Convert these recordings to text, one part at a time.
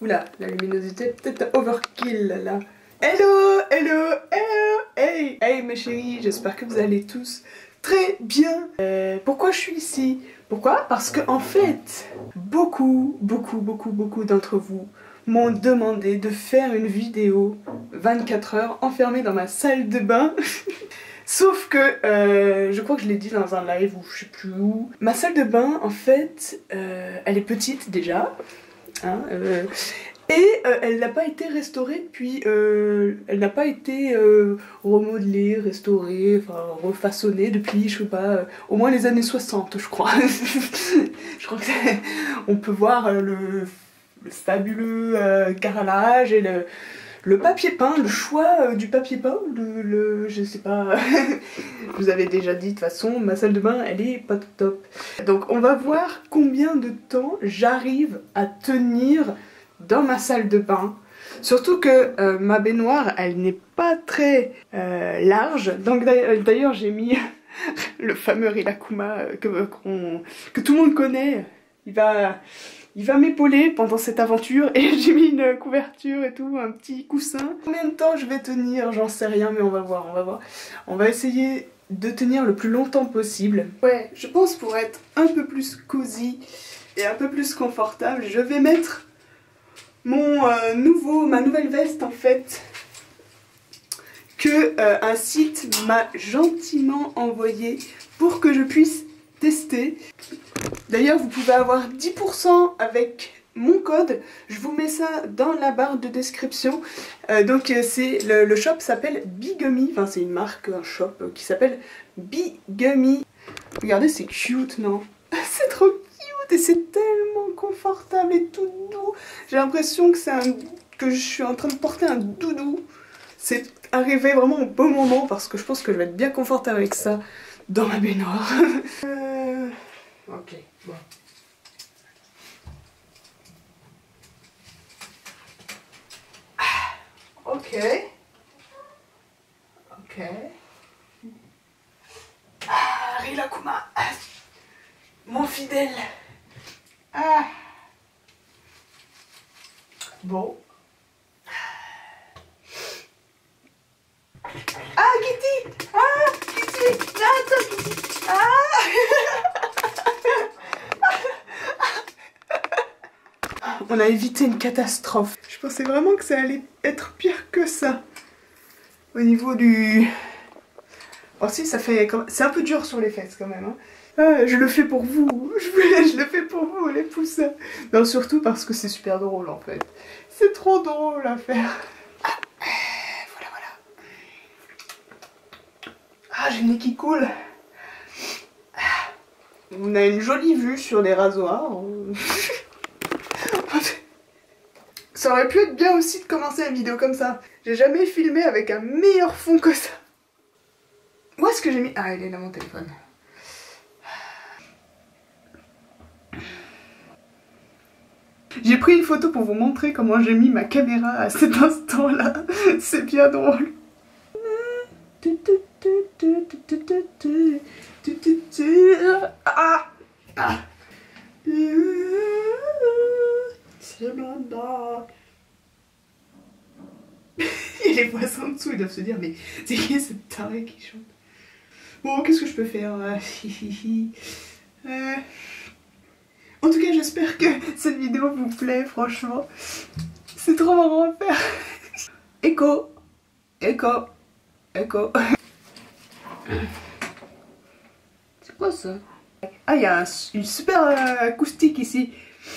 Oula, la luminosité peut-être overkill là. Hello, hello, hello, hey, hey mes chéris, j'espère que vous allez tous très bien. Pourquoi je suis ici? Pourquoi? Parce que en fait, beaucoup d'entre vous m'ont demandé de faire une vidéo 24 heures enfermée dans ma salle de bain. Sauf que, je crois que je l'ai dit dans un live ou je sais plus où, ma salle de bain en fait, elle est petite déjà, hein, et elle n'a pas été restaurée depuis, elle n'a pas été remodelée, restaurée, enfin refaçonnée depuis, je sais pas, au moins les années 60 je crois. Je crois que on peut voir le fabuleux carrelage et le papier peint, le choix du papier peint, je sais pas, je vous avais déjà dit de toute façon, ma salle de bain elle est pas top. Donc on va voir combien de temps j'arrive à tenir dans ma salle de bain. Surtout que ma baignoire elle n'est pas très large, donc d'ailleurs j'ai mis le fameux Rilakkuma que tout le monde connaît, il va m'épauler pendant cette aventure et j'ai mis une couverture et tout, un petit coussin. Combien de temps je vais tenir, j'en sais rien, mais on va voir, on va voir. On va essayer de tenir le plus longtemps possible. Ouais, je pense pour être un peu plus cosy et un peu plus confortable, je vais mettre ma nouvelle veste en fait, que un site m'a gentiment envoyé pour que je puisse tester. D'ailleurs, vous pouvez avoir 10% avec mon code, je vous mets ça dans la barre de description. Donc le shop s'appelle Bigummy, enfin c'est une marque, un shop qui s'appelle Bigummy. Regardez, c'est cute, non? C'est trop cute et c'est tellement confortable et tout doux. J'ai l'impression que je suis en train de porter un doudou. C'est arrivé vraiment au bon moment parce que je pense que je vais être bien confortable avec ça dans ma baignoire. Ok, bon. Ok. Ok. Ah, Rilakkuma. Mon fidèle. Ah. Bon. Ah, Kitty. Ah, Kitty. Attends, Kitty. Ah. On a évité une catastrophe. Je pensais vraiment que ça allait être pire que ça. Au niveau du... Oh si, ça fait... C'est un peu dur sur les fesses quand même. Hein. Ah, je le fais pour vous. Je le fais pour vous, les poussins. Non, surtout parce que c'est super drôle en fait. C'est trop drôle à faire. Ah, voilà, voilà. Ah, j'ai le nez qui coule. On a une jolie vue sur les rasoirs. Ça aurait pu être bien aussi de commencer la vidéo comme ça. J'ai jamais filmé avec un meilleur fond que ça. Où est-ce que j'ai mis... Ah, il est là mon téléphone. J'ai pris une photo pour vous montrer comment j'ai mis ma caméra à cet instant-là. C'est bien drôle. Ah, ah. C'est blanda. Et les voisins en dessous, ils doivent se dire, mais c'est qui cette tarée qui chante? Bon, qu'est-ce que je peux faire? En tout cas, j'espère que cette vidéo vous plaît, franchement. C'est trop marrant à faire. Écho, écho, écho. C'est quoi ça? Ah, il y a une super acoustique ici.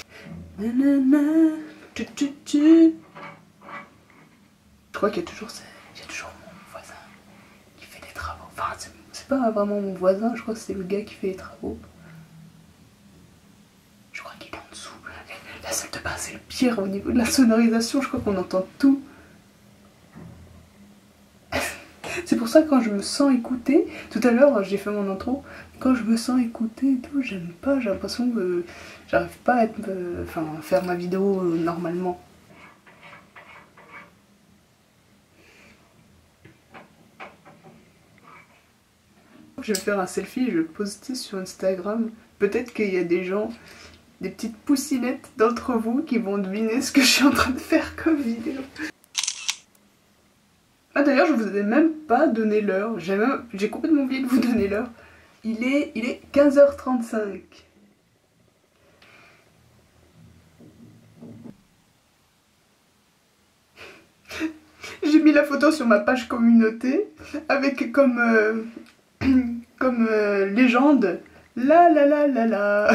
Je crois qu'il y a toujours mon voisin qui fait des travaux. Enfin, c'est pas vraiment mon voisin, je crois que c'est le gars qui fait les travaux. Je crois qu'il est en dessous. La salle de bain, c'est le pire au niveau de la sonorisation, je crois qu'on entend tout. C'est pour ça que quand je me sens écoutée, tout à l'heure j'ai fait mon intro, quand je me sens écoutée et tout, j'aime pas, j'ai l'impression que j'arrive pas à faire ma vidéo normalement. Je vais faire un selfie, je vais le poster sur Instagram. Peut-être qu'il y a des gens des petites poussinettes d'entre vous qui vont deviner ce que je suis en train de faire comme vidéo. Ah d'ailleurs, je vous ai même pas donné l'heure. J'ai complètement oublié de vous donner l'heure. Il est 15h35. J'ai mis la photo sur ma page communauté avec comme légende la la la la la.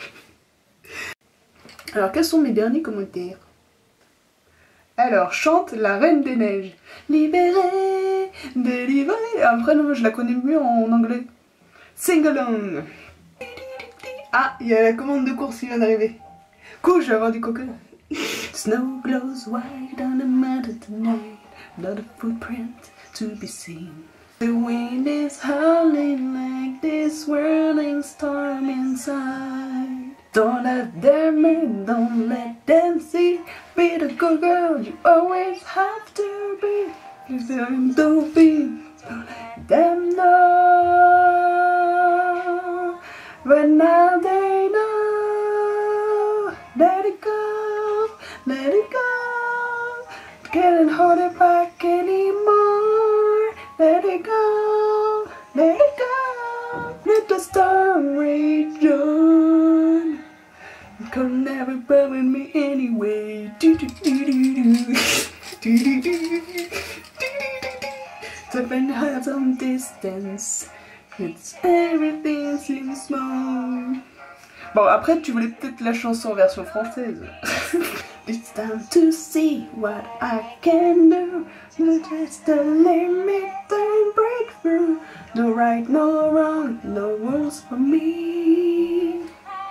Alors quels sont mes derniers commentaires? Alors chante la Reine des Neiges. Libérée, délivrée. Après non, je la connais mieux en anglais. Sing along. Ah, il y a la commande de course qui vient d'arriver. Cool, je vais avoir du coca. Snow glows white on the mountain tonight. Not a footprint to be seen. The wind is howling like this swirling storm inside. Don't let them in, don't let them see. Be the good girl you always have to be. Don't let them know. But now they know. Let it go, let it go. Can't hold it back anymore. Let it go, let it go. Let the storm rage on. It could never burn me anyway. Seven hearts on distance. It's everything seems small. Bon, après, tu voulais peut-être la chanson en version française. It's time to see what I can do. Just the limit and break through. No right, no wrong, no rules for me.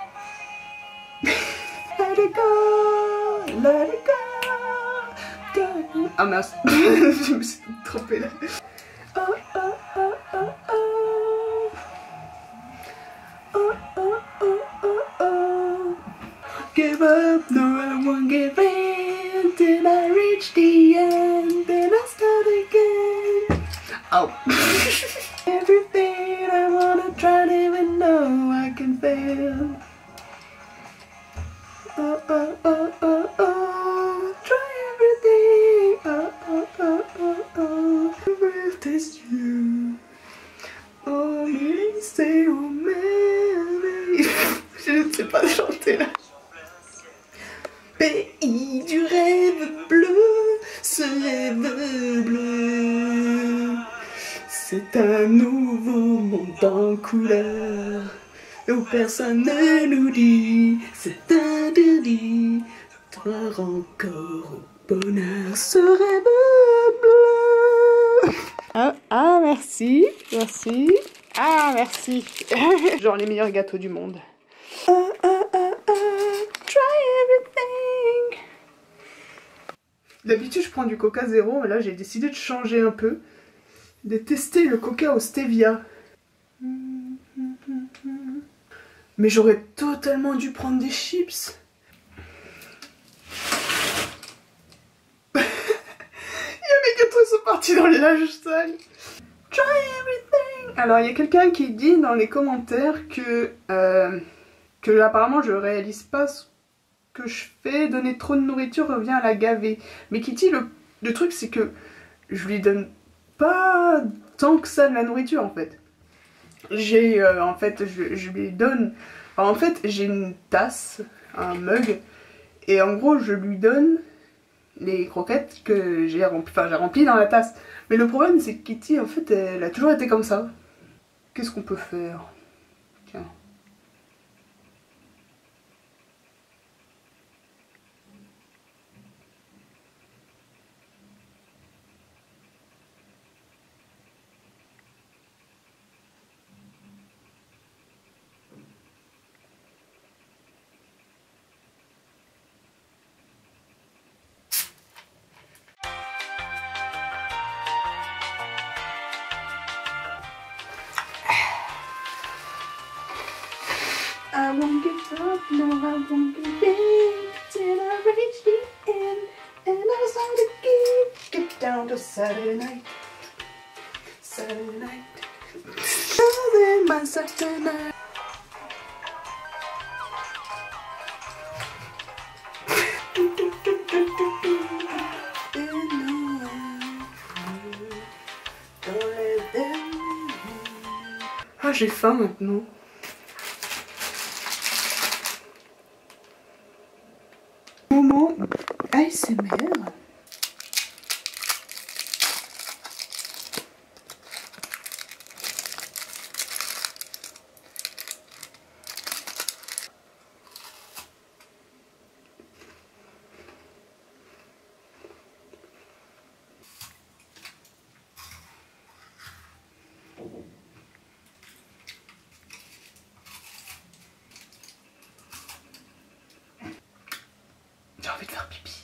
Let it go, let it go. Ah mince, je me suis trompée là. Oh, oh, oh, oh, oh. Oh, oh, oh, oh, oh. Give up, no, I won't give in till I reach the end. Then I start again. Oh. Everything I wanna try to even know I can fail. Oh, oh, oh, oh, oh. Try everything. Oh, oh, oh, oh, oh. With this you. Oh, you say, oh, man. Je ne sais pas chanter là. Pays du rêve bleu, ce rêve bleu. C'est un nouveau monde en couleur, où personne ne nous dit, c'est interdit, croire encore au bonheur, ce rêve bleu. Ah merci, merci. Ah merci. Genre les meilleurs gâteaux du monde. Try everything. D'habitude je prends du coca zéro, mais là j'ai décidé de changer un peu, de tester le coca au stevia. Mais j'aurais totalement dû prendre des chips. Il y a mes gâteaux qui sont partis dans le linge sale. Try everything. Alors il y a quelqu'un qui dit dans les commentaires que apparemment je réalise pas ce que je fais, donner trop de nourriture revient à la gaver. Mais Kitty, le truc c'est que je lui donne pas tant que ça de la nourriture en fait. J'ai en fait je lui donne, en fait j'ai une tasse, un mug, et en gros je lui donne les croquettes que j'ai rempli dans la tasse. Mais le problème c'est que Kitty en fait elle a toujours été comme ça. Qu'est-ce qu'on peut faire? Tiens. I won't give up, no I won't give in till I reach the end. And I start again. Get down to Saturday night. Saturday night. Saturday, my Saturday night. j'ai faim maintenant. Moment ASMR. J'ai envie de faire pipi.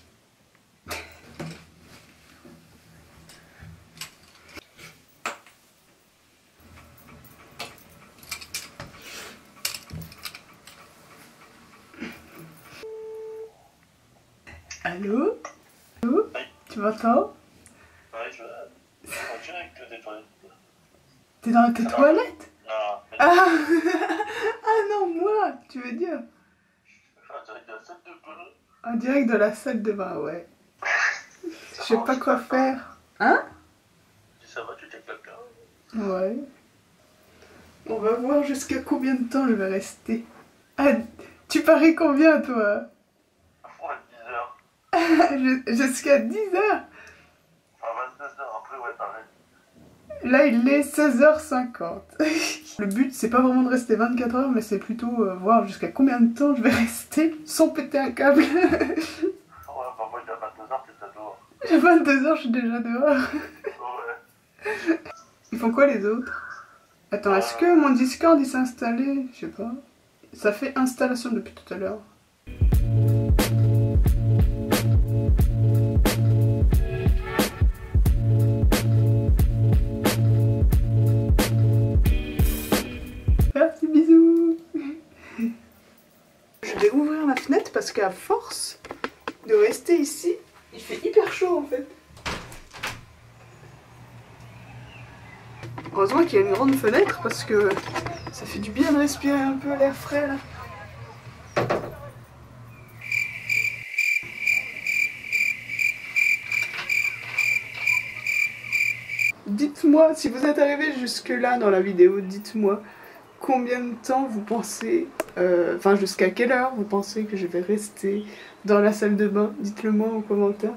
Allô? Allô? Oui. Tu m'entends? Ouais, je suis en direct des toilettes. T'es dans tes toilettes? Non, mais Ah. Ah non, moi, tu veux dire? en direct de la salle de bain. En direct de la salle de bain, ouais. Je Ça sais va, pas tu quoi t'es pas- faire. Hein? Si ça va, tu t'es quelqu'un. Ouais. On va voir jusqu'à combien de temps je vais rester. Ah, tu paries combien, toi? Ouais, 10 heures. Jusqu'à 10 heures. Enfin, 22 heures après, ouais, pareil. Là, il est 16h50. Le but, c'est pas vraiment de rester 24 heures, mais c'est plutôt voir jusqu'à combien de temps je vais rester sans péter un câble. Ouais, bah moi, il y a 22 heures, t'es dehors. À 22 heures, je suis déjà dehors. Ouais. Ils font quoi, les autres? Attends, est-ce que mon Discord, il s'est installé? Je sais pas. Ça fait installation depuis tout à l'heure. Merci, bisous. Je vais ouvrir la fenêtre parce qu'à force de rester ici, il fait hyper chaud en fait. Heureusement qu'il y a une grande fenêtre parce que ça fait du bien de respirer un peu l'air frais là. Dites-moi, si vous êtes arrivé jusque là dans la vidéo, dites-moi combien de temps vous pensez, enfin jusqu'à quelle heure vous pensez que je vais rester dans la salle de bain. Dites-le moi en commentaire.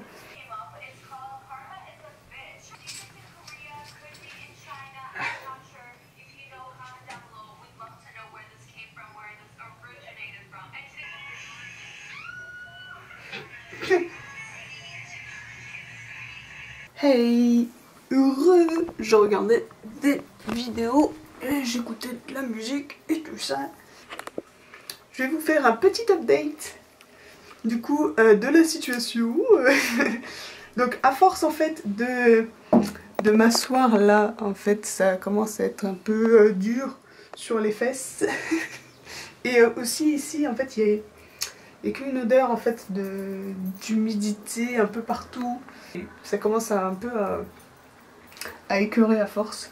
Hey, heureux, je regardais des vidéos et j'écoutais de la musique et tout ça. Je vais vous faire un petit update du coup de la situation. Donc à force en fait de m'asseoir là, en fait ça commence à être un peu dur sur les fesses. Et aussi ici en fait il y a qu'une odeur en fait d'humidité un peu partout. Et ça commence à un peu à écœurer à force.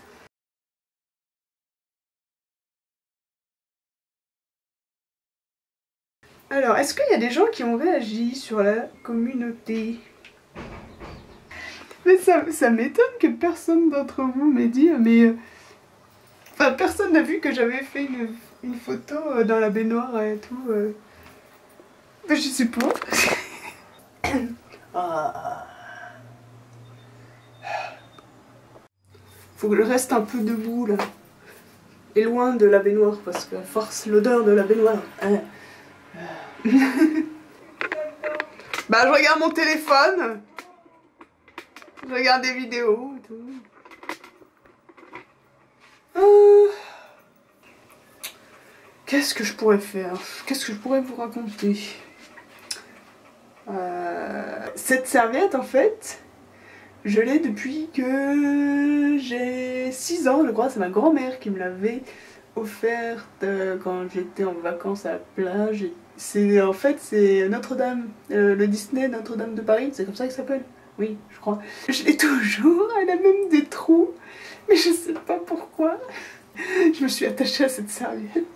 Alors, est-ce qu'il y a des gens qui ont réagi sur la communauté? Mais ça m'étonne que personne d'entre vous m'ait dit, mais... Enfin, personne n'a vu que j'avais fait une photo dans la baignoire et tout. Mais je sais pas. Ah. Faut que je reste un peu debout là. Et loin de la baignoire parce que à force l'odeur de la baignoire. Bah je regarde mon téléphone. Je regarde des vidéos et tout. Qu'est-ce que je pourrais faire? Qu'est-ce que je pourrais vous raconter? Cette serviette en fait, je l'ai depuis que j'ai 6 ans je crois. C'est ma grand-mère qui me l'avait offerte quand j'étais en vacances à la plage. C'est en fait c'est Notre-Dame, le Disney Notre-Dame de Paris, c'est comme ça qu'il s'appelle. Oui, je crois. Je l'ai toujours, elle a même des trous, mais je sais pas pourquoi. Je me suis attachée à cette serviette.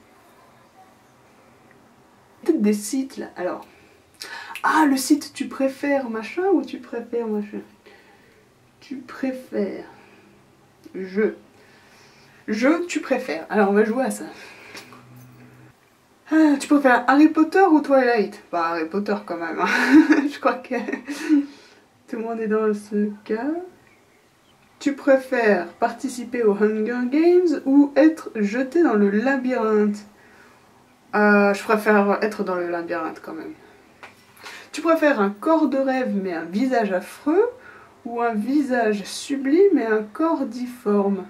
Peut-être des sites là, alors. Ah, le site tu préfères machin ou tu préfères machin? Tu préfères. Tu préfères. Alors on va jouer à ça. Ah, tu préfères Harry Potter ou Twilight? Bah Harry Potter quand même. Hein. Je crois que tout le monde est dans ce cas. Tu préfères participer aux Hunger Games ou être jeté dans le labyrinthe? Je préfère être dans le labyrinthe quand même. Tu préfères un corps de rêve mais un visage affreux ou un visage sublime et un corps difforme?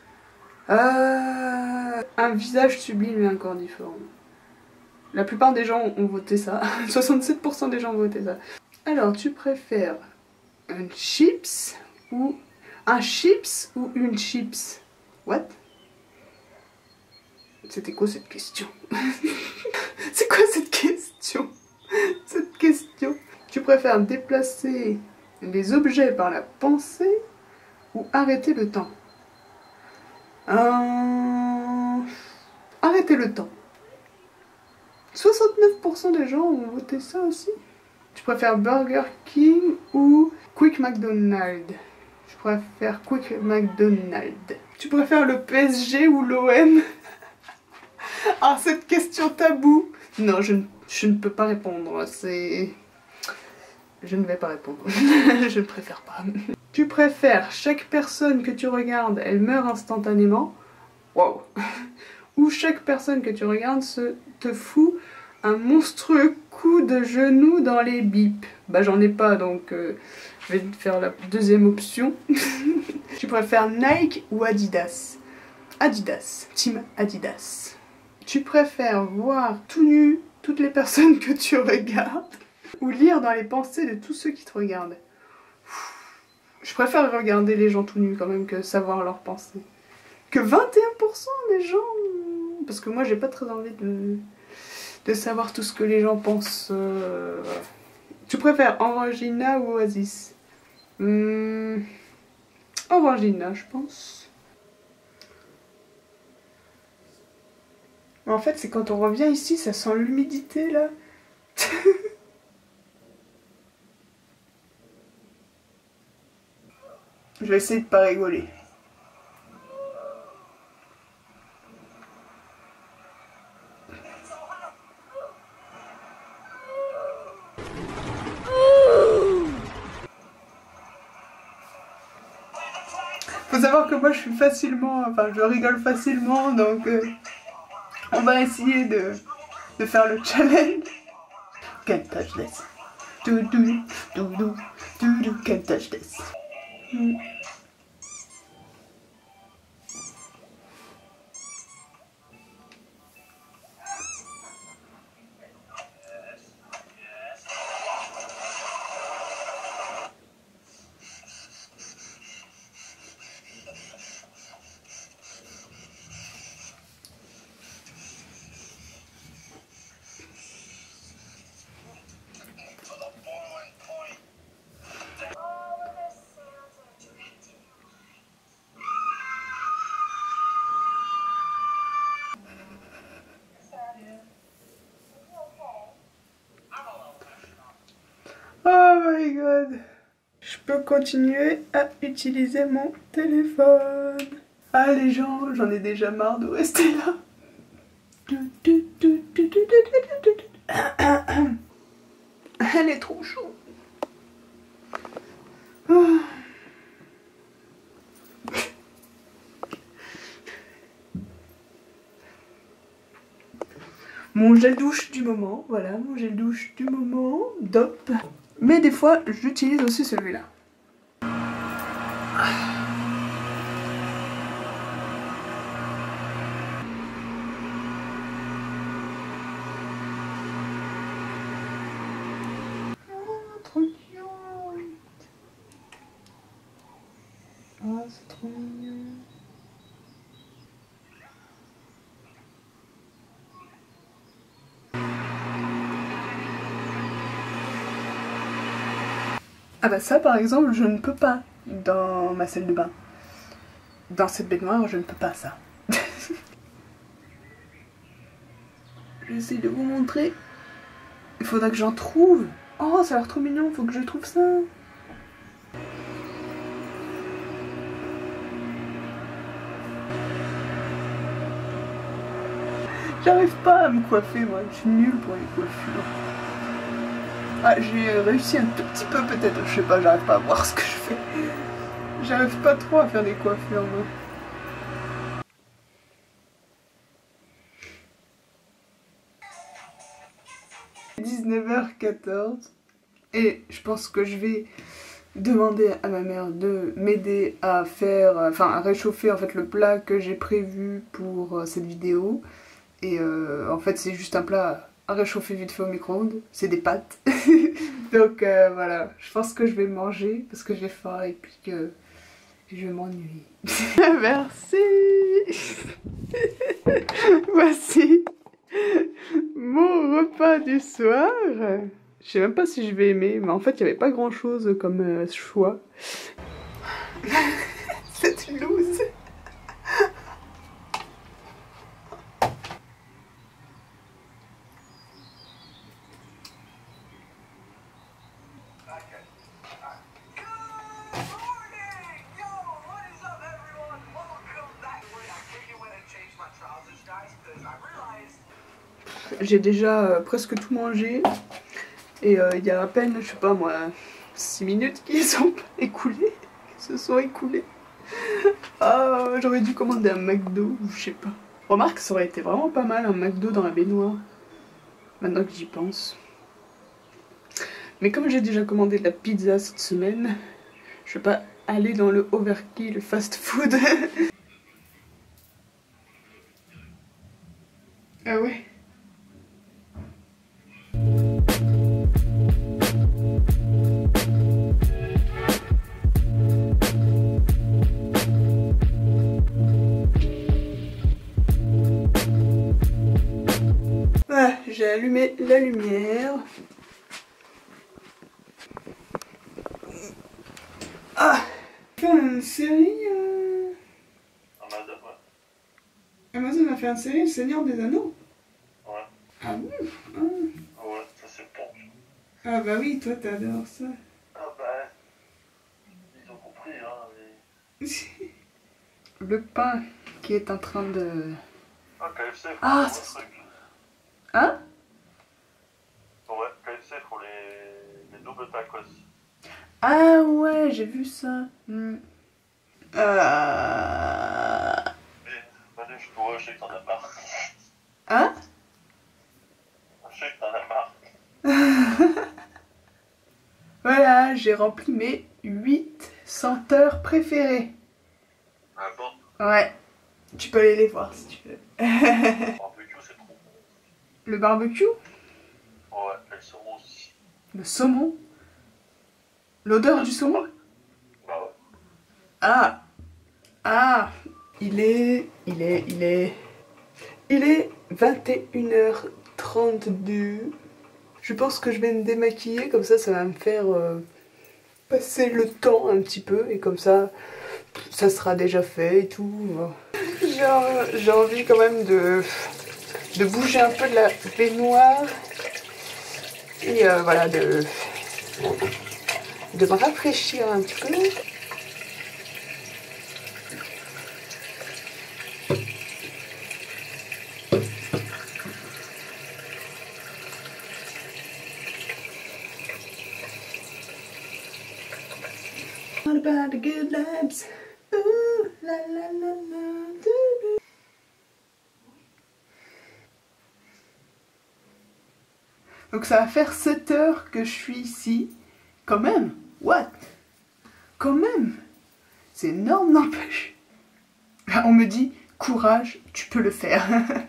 Un visage sublime et un corps difforme. La plupart des gens ont voté ça. 67% des gens ont voté ça. Alors, tu préfères un chips ou une chips? What? C'était quoi cette question? C'est quoi cette question? Cette question. Tu préfères déplacer les objets par la pensée ou arrêter le temps? Arrêter le temps. 69% des gens ont voté ça aussi. Tu préfères Burger King ou Quick McDonald's? Je préfère Quick McDonald's. Tu préfères le PSG ou l'OM? Ah, cette question taboue. Non, je ne peux pas répondre. Je ne vais pas répondre. Je ne préfère pas. Tu préfères chaque personne que tu regardes, elle meurt instantanément? Wow. Ou chaque personne que tu regardes te fout un monstrueux coup de genou dans les bips? Bah j'en ai pas donc je vais faire la deuxième option. Tu préfères Nike ou Adidas? Adidas. Team Adidas. Tu préfères voir tout nu toutes les personnes que tu regardes ou lire dans les pensées de tous ceux qui te regardent? Je préfère regarder les gens tout nus quand même que savoir leurs pensées. Que 21% des gens... Parce que moi j'ai pas très envie de savoir tout ce que les gens pensent. Voilà. Tu préfères Orangina ou Oasis? Orangina je pense. En fait c'est quand on revient ici, ça sent l'humidité là. Je vais essayer de pas rigoler. Faut savoir que moi je suis facilement, enfin je rigole facilement, donc on va essayer de faire le challenge. Can't touch this. Do do do do do do. Can't touch this. Oh my god. Je peux continuer à utiliser mon téléphone. Ah les gens, j'en ai déjà marre de rester là. Elle est trop chaude. Mon gel douche du moment, voilà, mon gel douche du moment, top. Mais des fois, j'utilise aussi celui-là. Oh, trop mignon. Oh, c'est trop mignon. Ah bah ça par exemple je ne peux pas dans ma salle de bain. Dans cette baignoire je ne peux pas ça. J'essaie de vous montrer. Il faudra que j'en trouve. Oh ça a l'air trop mignon, faut que je trouve ça. J'arrive pas à me coiffer, moi. Je suis nulle pour les coiffures. Ah, j'ai réussi un tout petit peu peut-être. Je sais pas, j'arrive pas à voir ce que je fais. J'arrive pas trop à faire des coiffures, moi. « 19h14 et je pense que je vais demander à ma mère de m'aider à faire, enfin à réchauffer en fait le plat que j'ai prévu pour cette vidéo. Et en fait c'est juste un plat à réchauffer vite fait au micro-ondes, c'est des pâtes. Donc voilà, je pense que je vais manger parce que j'ai faim et puis que je m'ennuie. Merci. Voici mon repas du soir. Je sais même pas si je vais aimer, mais en fait il n'y avait pas grand chose comme choix. C'est une loose. J'ai déjà presque tout mangé et il y a à peine, je sais pas moi, 6 minutes qui sont écoulées, qui se sont écoulées. Ah, j'aurais dû commander un McDo ou je sais pas. Remarque, ça aurait été vraiment pas mal un McDo dans la baignoire, maintenant que j'y pense. Mais comme j'ai déjà commandé de la pizza cette semaine, je vais pas aller dans le overkill fast food. Ah ouais. Voilà, j'ai allumé la lumière. Ah, faire une série. Amazon, ouais. Amazon a fait une série, Le Seigneur des Anneaux. Ouais. Ah bon? Ouais, ça c'est bon. Ah bah oui, toi t'adores ça. Ah bah, ils ont compris, hein. Le pain qui est en train de... Ah, KFC, faut Ah, un c'est... truc. Hein? Ouais, KFC, faut les doubles tacos. Ah ouais, j'ai vu ça. Hmm. Mais, Manu, je sais que t'en as marre. Hein? Je sais que t'en as marre. Voilà, j'ai rempli mes 8 senteurs préférées. Ah bon? Ouais, tu peux aller les voir si tu veux. Barbecue, c'est trop bon. Le barbecue? Ouais, et le saumon aussi. Le saumon? L'odeur du saumon? Bah ouais. Ah! Ah! Il est 21h32. Je pense que je vais me démaquiller, comme ça va me faire passer le temps un petit peu et comme ça sera déjà fait et tout. J'ai envie quand même de bouger un peu de la baignoire et voilà, de me rafraîchir un peu. All about the good vibes. Ooh, la la la la, doo. Donc ça va faire 7 heures que je suis ici. Quand même. What? Quand même. C'est énorme, n'empêche. On me dit, courage, tu peux le faire.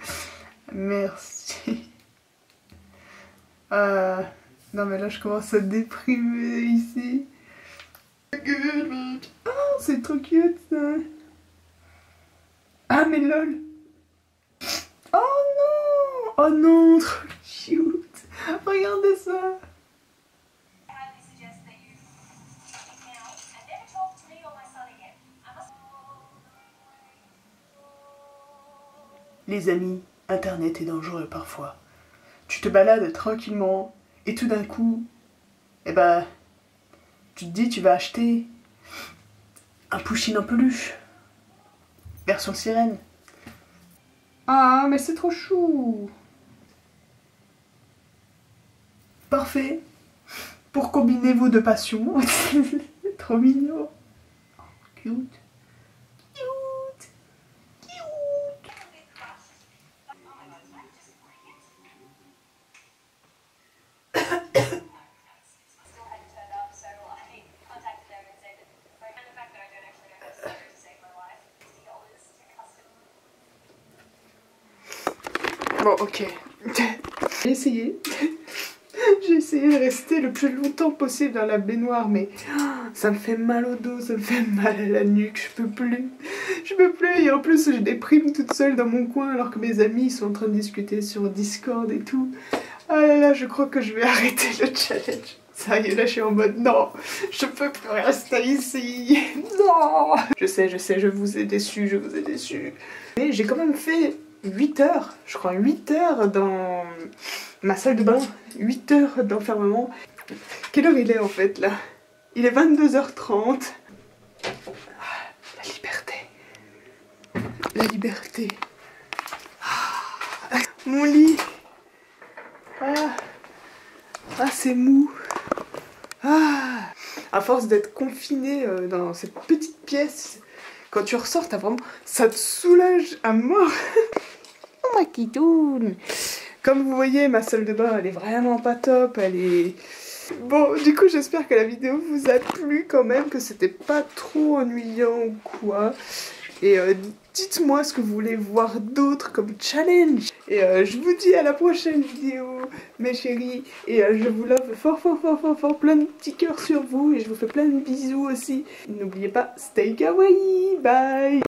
Merci. Non mais là je commence à déprimer ici. Oh, c'est trop cute ça. Ah mais lol. Oh non. Oh non, trop cute. Regardez ça. Les amis, Internet est dangereux parfois. Tu te balades tranquillement et tout d'un coup, eh ben, tu te dis tu vas acheter un Pouchine en peluche. Version sirène. Ah, mais c'est trop chou. Parfait. Pour combiner vos deux passions. Trop mignon. Cute. Cute. Cute. Bon, ok. J'ai essayé. J'ai essayé de rester le plus longtemps possible dans la baignoire, mais ça me fait mal au dos, ça me fait mal à la nuque, je peux plus. Je peux plus, et en plus je déprime toute seule dans mon coin alors que mes amis sont en train de discuter sur Discord et tout. Ah là là, je crois que je vais arrêter le challenge. Ça y est, là je suis en mode non, je peux plus rester ici. Non. Je sais, je vous ai déçu, je vous ai déçu. Mais j'ai quand même fait 8 heures, je crois 8 heures dans ma salle de bain, 8 heures d'enfermement. Quelle heure il est en fait là? Il est 22h30. Ah, la liberté. La liberté. Ah, mon lit. Ah, ah c'est mou. Ah, à force d'être confiné dans cette petite pièce, quand tu ressors, t'as vraiment... ça te soulage à mort. Oh ma kitoune. Comme vous voyez, ma salle de bain, elle est vraiment pas top, elle est... Bon, du coup, j'espère que la vidéo vous a plu quand même, que c'était pas trop ennuyant ou quoi. Et dites-moi ce que vous voulez voir d'autre comme challenge. Et je vous dis à la prochaine vidéo, mes chéris. Et je vous love fort, fort, fort, fort, fort. Plein de petits cœurs sur vous. Et je vous fais plein de bisous aussi. N'oubliez pas, stay kawaii. Bye.